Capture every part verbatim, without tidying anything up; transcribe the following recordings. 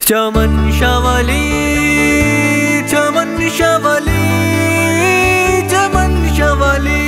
چمن شاولی چمن شاولی چمن شاولی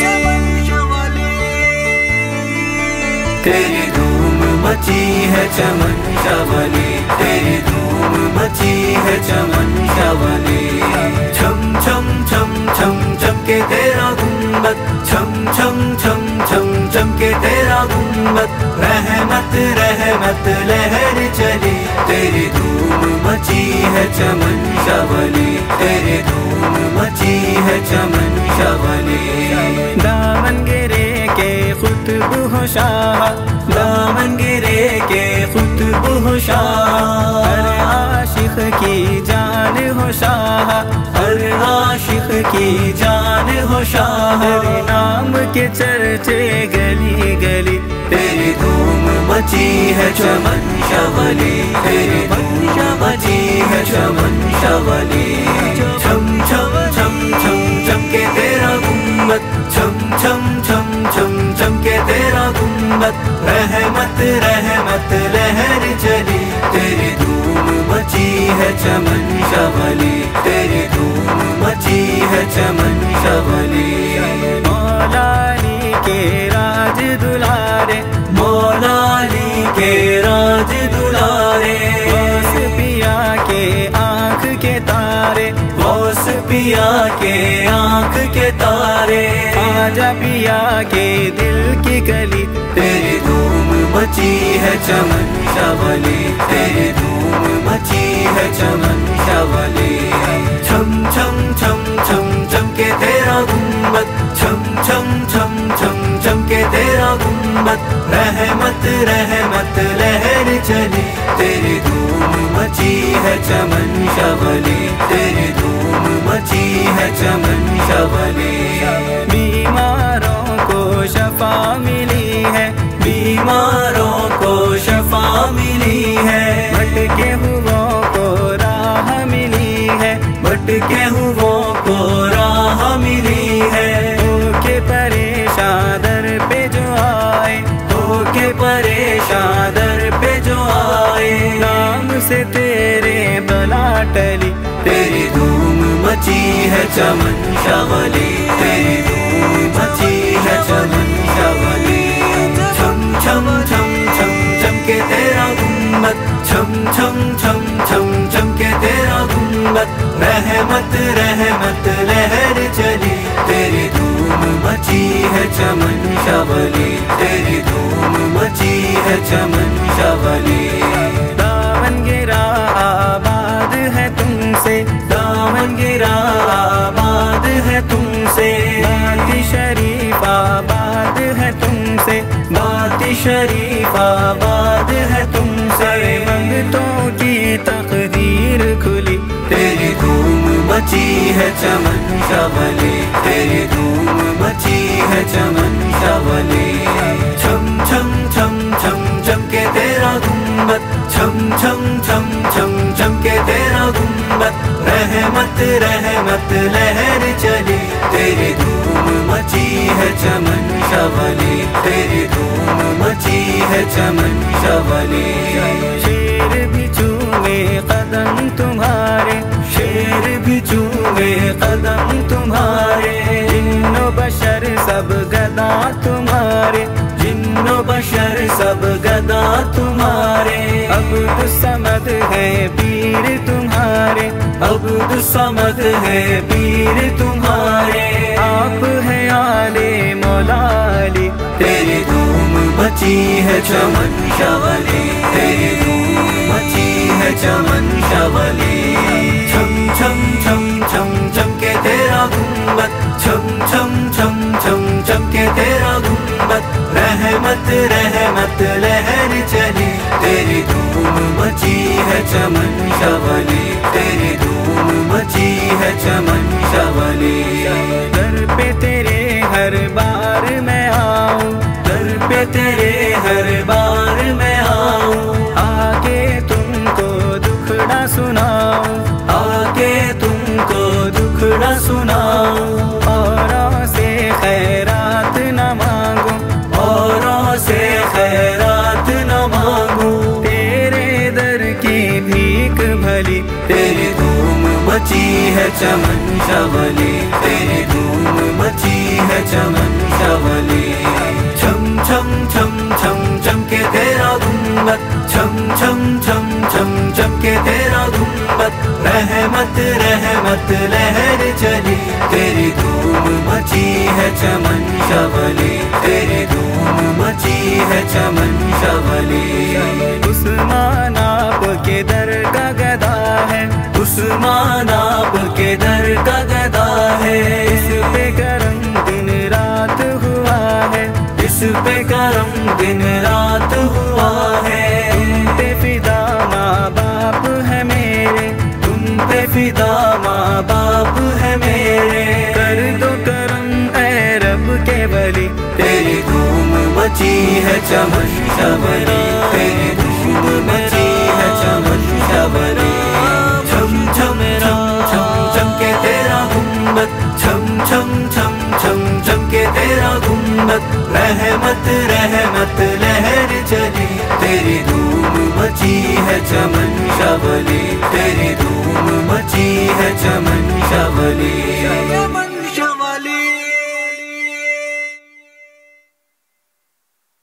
تیری دھوم مچی ہے چمن شاولی، تیری دھوم مچی ہے چمن شاولی. چھم چھم چھم چھم چھم کے تیرا گنبد، چھم چھم چھم چھم چھم کے تیرا گنبد، رحمت رحمت لہر چلی. تیری دھوم مچی ہے چمن شاولی، تیری دھوم مچی ہے چمن شاولی. دامن گرے کے خطب ہو شاہ، دامن گرے کے خطب ہو شاہ، ہر عاشق کی جان ہو شاہ، ہر عاشق کی جان ہو شاہ. تیرے نام کے چرچے گلی گلی، تیری دھوم مچی ہے چمن شاولی، تیری دھوم مچی ہے چمن شاولی. چھم چھم چھم چھم چھم کے تیرا گنبد، چھم چھم چھم چھم چھم کے تیرا گنبد، رحمت رحمت لہر چلی. تیری دھوم مچی ہے چمن شاولی، تیری دھوم مچی ہے چمن شاولی. مولا علی کے راج دلارے، مولا علی کے راج دلارے، غوث پیا کے آنکھ کے تارے، غوث پیا کے آنکھ کے تارے، آجا پیا کے دل کی گلی. تیری دھوم مچی ہے چمن شاولی، تیری دھوم مچی ہے چمن شاولی. چھم چھم چھم چھم چھم کے تیرا گنبد، چھم چھم چھم چھم چھم کے تیرا گنبد، رحمت رحمت لہر چلی. تیری دھوم مچی ہے چمن شاولی، تیری دھوم مچی ہے چمن شاولی. بیماروں کو شفا ملی ہے، بیماروں کو شفا ملی ہے، بھٹکے ہوئوں کو راہ ملی ہے، بھٹکے ہوئوں کو راہ ملی ہے. ہو کے پریشان در پہ جو آئے، ہو کے پریشان در پہ جو آئے، نام سے تیرے بلا ٹلی. تیری دھوم مچی ہے چمن شاولی، تیری دھوم مچی ہے چمن شاولی. چھم چھم چھم چھم چھم کے تیرا گنبد، چھم چھم چھم چھم چھم کے تیرا گنبد، رحمت رحمت لہر چلی. تیری دھوم مچی ہے چمن شاولی، تیری دھوم مچی ہے چمن شاولی. دامن گرا آباد ہے تم سے، دامن گرا آباد ہے تم سے، بات شریف آباد ہے تم سے، بات شریف آباد ہے تم سے. منگتوں کی تقدیر کھلی. تیری دھوم مچی ہے چمن شاولی، تیری دھوم مچی ہے چمن شاولی. چھم چھم چھم چھم چھم کے تیرا گنبد، چھم چھم چھم چھم چھم کے تیرا گنبد، رحمت رحمت لہر چلی. تیری دھوم مچی ہے چمن شاولی، تیری دھوم مچی ہے چمن شاولی. شیر بھی چومے قدم تمہارے، شیر بھی چومے قدم تمہارے، جن و بشر سب گدا تمہارے، جن و بشر سب گدا تمہارے. عبد الصمد ہے پیر تمہارے، عبد الصمد ہے پیر تمہارے، آپ ہے آل مولا علی. تیری دھوم مچی ہے چمن شاولی، تیری دھوم مچی ہے چمن شاولی. چھم چھم چھم چھم چھم کے تیرا گنبد، چھم چھم چھم چھم چھم کے تیرا گنبد، رحمت رحمت لہر چلی. تیری دھوم مچی ہے چمن شاولی، تیری دھوم مچی ہے چمن شاولی. در پہ تیرے ہر بار میں آؤں، در پہ تیرے ہر بار میں آؤں، آ کے تم کو دکھڑا سناؤں، آ کے تم کو دکھڑا سناؤں. اوروں سے خیرات نہ مانگوں، اوروں سے خیرات نہ مانگوں، تیرے در کی بھی نیک بھلی تیری دھوم مچی ہے چمن شولی تیری دھوم مچی ہے چمن شولی چھم چھم چھم چھم چھم کے تیرا گنبد چھم چھم چھم چھم چھم کے تیرا گنبد رحمت رحمت لہر چلی تیری دھوم مچی ہے چمن شولی تیری دھوم مچی ہے چمن شولی عثمان آپ کے در کا گدا ہے عثمان آپ کے در کا گدا ہے اس پہ کرم دن رات ہوا ہے اس پہ کرم دن رات ہوا ہے تم پہ فدا ماں باپ ہے میرے تم پہ فدا ماں باپ ہے میرے کر دو کرم اے رب کے ولی تیری دھوم مچی ہے چمن شولی تیری دھوم مچی ہے چمن شولی چھم چھم چھم چھم چھم کے تیرا گنبد چھم چھم چھم چھم چھم کے تیرا گنبد رحمت رحمت لہر چلی تیری دھوم مچی ہے چمن شولی تیری دھوم مچی ہے چمن شولی